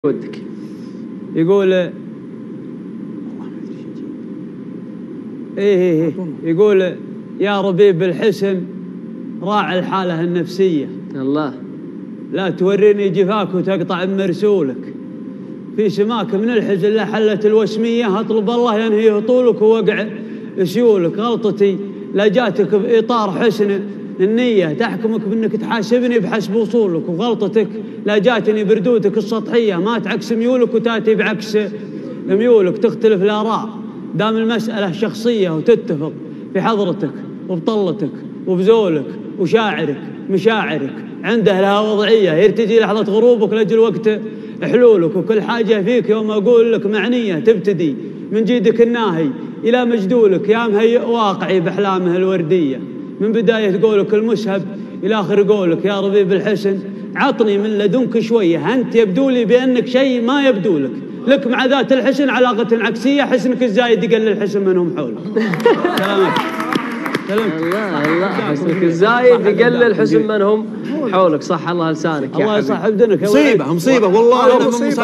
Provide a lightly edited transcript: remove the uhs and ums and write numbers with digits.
ودك يقول يقول يا ربيب الحسن راعي الحالة النفسية. الله لا توريني جفاك وتقطع بمرسولك. في سماك من الحزن لا حلت الوسمية، اطلب الله ينهيه طولك ووقع سيولك. غلطتي لا جاتك بإطار حسن النية، تحكمك بأنك تحاسبني بحسب وصولك. وغلطتك لا جاتني بردودك السطحية، ما تعكس ميولك وتاتي بعكس ميولك. تختلف الآراء دام المسألة شخصية، وتتفق في حضرتك وبطلتك وبزولك وشاعرك مشاعرك عنده لها وضعية، يرتجي لحظة غروبك لأجل وقت حلولك. وكل حاجة فيك يوم أقول لك معنية، تبتدي من جيدك الناهي إلى مجدولك، يا مهيئ واقعي بأحلامه الوردية. من بداية قولك المسهب إلى آخر قولك يا ربيب الحسن، عطني من لدنك شوية. أنت يبدو لي بأنك شيء ما يبدو لك مع ذات الحسن علاقة عكسية، حسنك الزايد يقلل الحسن منهم حولك. سلامك. الله حسنك الزايد يقلل الحسن منهم حولك. صح الله لسانك. الله يصحب دنك. مصيبة والله.